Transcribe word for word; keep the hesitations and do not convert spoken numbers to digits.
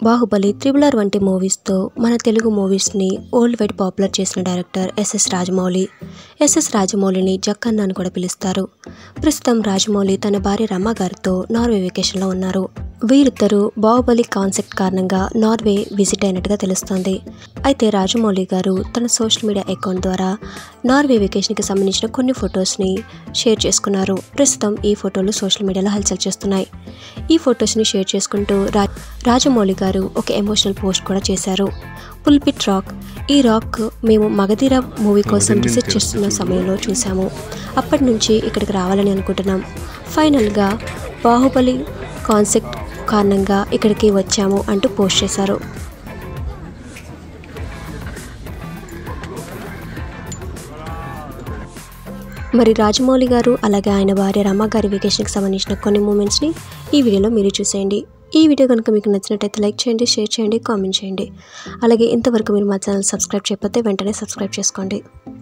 Baahubali, triple R వంటి మూవీస్తో మన తెలుగు మూవీస్ని వరల్డ్ వైడ్ పాపులర్ చేసిన డైరెక్టర్ ఎస్ఎస్ రాజమౌళి. ఎస్ఎస్ రాజమౌళిని జక్కన్న అని కూడా పిలుస్తారు. ప్రస్తుతం రాజమౌళి తన భార్య రమ గారితో నార్వే వెకేషన్లో ఉన్నారు. వీరిద్దరూ బాహుబలి కాన్సెప్ట్ కారణంగా నార్వే విజిట్ అయినట్టుగా తెలుస్తోంది. అయితే రాజమౌళి గారు తన సోషల్ మీడియా అకౌంట్ ద్వారా నార్వే వెకేషన్కి సంబంధించిన కొన్ని ఫొటోస్ని షేర్ చేసుకున్నారు. ప్రస్తుతం ఈ ఫోటోలు సోషల్ మీడియాలో హల్చల్ చేస్తున్నాయి. ఈ ఫొటోస్ని షేర్ చేసుకుంటూ రా రాజమౌళి గారు ఒక ఎమోషనల్ పోస్ట్ కూడా చేశారు. Pulpit rock. ఈ రాక్ మేము మగధీర మూవీ కోసం రీసెర్చ్ చేస్తున్న సమయంలో చూసాము. అప్పటి నుంచి ఇక్కడికి రావాలని అనుకుంటున్నాం. ఫైనల్గా బాహుబలి కాన్సెప్ట్ కారణంగా ఇక్కడికి వచ్చాము అంటూ పోస్ట్ చేశారు. మరి రాజమౌళి గారు అలాగే ఆయన భార్య రమ గారి వెకేషన్కి సంబంధించిన కొన్ని మూమెంట్స్ని ఈ వీడియోలో మీరు చూసేయండి. ఈ వీడియో కనుక మీకు నచ్చినట్టయితే లైక్ చేయండి, షేర్ చేయండి, కామెంట్ చేయండి. అలాగే ఇంతవరకు మీరు మా ఛానల్ సబ్స్క్రైబ్ చేయకపోతే వెంటనే సబ్స్క్రైబ్ చేసుకోండి.